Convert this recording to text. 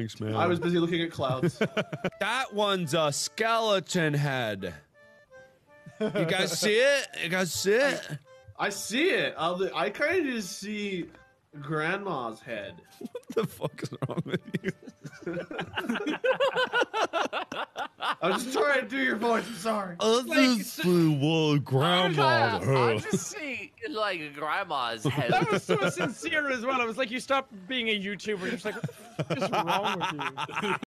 Thanks, man. I was busy looking at clouds. That one's a skeleton head. You guys see it? You guys see it? I see it. I kind of just see Grandma's head. What the fuck is wrong with you? I was just trying to do your voice. I'm sorry. Grandma's I just see like Grandma's head. That was so sincere as well. I was like, you stopped being a YouTuber. Just like, what the fuck is wrong with you?